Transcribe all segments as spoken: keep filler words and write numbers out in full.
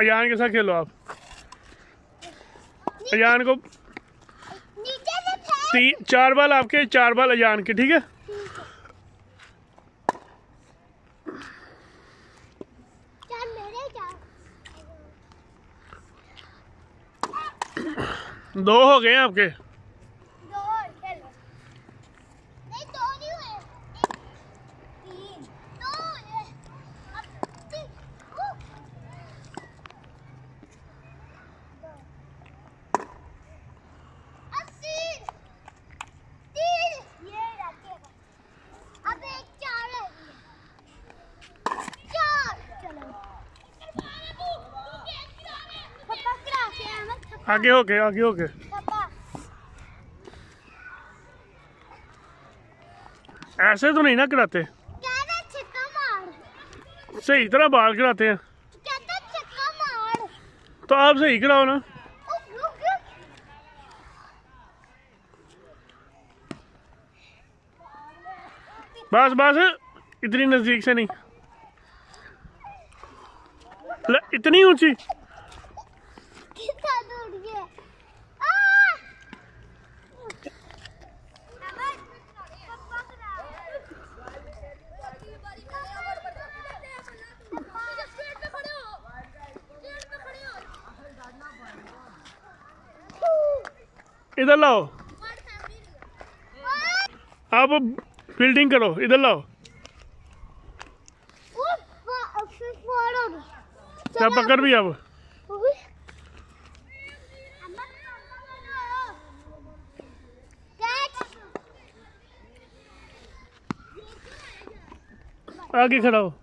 अयान के साथ खेलो आप। अयान को तीन चार बाल आपके, चार बाल अयान के, ठीक है। दो हो गए आपके। दो और खेलो। नहीं दो नहीं हुए, तीन दो हुए। अब तीन अब तीन तीन ये रखेगा। अब एक चार है, चार। चलो पापा करा के आगे हो गए, आगे हो गए। ऐसे तो नहीं ना कराते, सही तरह बाल कराते हैं। तो आप सही कराओ ना। बस बस, इतनी नजदीक से नहीं, इतनी ऊंची। इधर लाओ, आप फील्डिंग करो, इधर लाओ। क्या पकड़ भी अब। आगे खड़ा हो।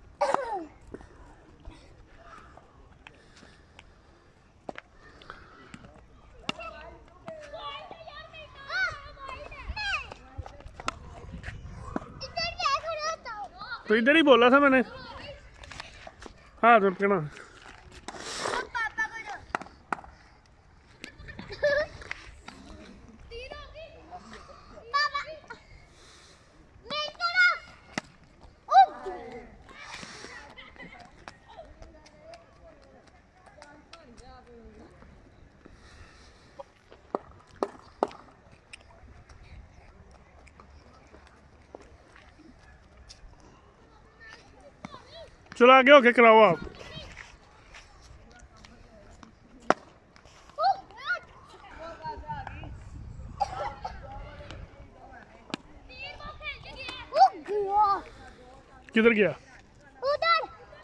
तो इधर ही बोला था मैंने। हाँ तो कहना चलो आगे होके कराओ आप। किधर गया? उधर।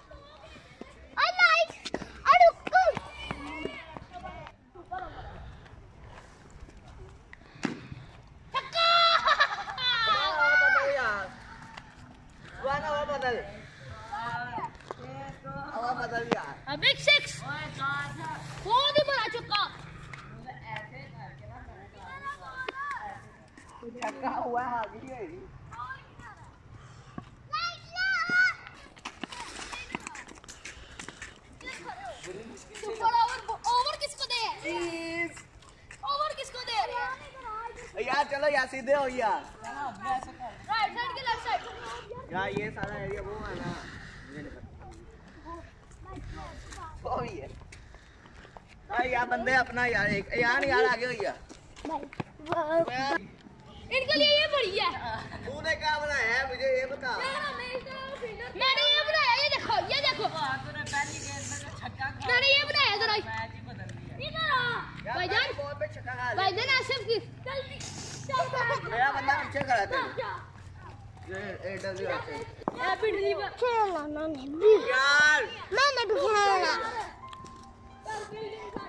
बिग सिक्स बहुत ही बड़ा चुका छक्का हुआ है। ओवर किसको दे? ओवर किसको दे? यार चलो यार, सीधे हो यार। राइट साइड के लेफ्ट साइड यार ये सारा एरिया वो है ना, वो भी है। अरे यार बंदे अपना यार, एक यार यार आगे हो यार। इनके लिए ये बढ़िया है। तूने क्या बनाया है मुझे ये बता। मैंने ये बनाया, ये देखो, ये देखो। तूने पहली गेंद में छक्का खा। मैंने ये बनाया जरा। मैच ही बदल दिया। इधर आ भाईजान, बॉल पे छक्का खा। भाईजान आसिफ की जल्दी मेरा बंदा पीछे खड़ा था। ये ए डब्ल्यू आते हैं हैप्पी ड्रीम खेलना मैंने भी, यार। मैंने भी खेलना।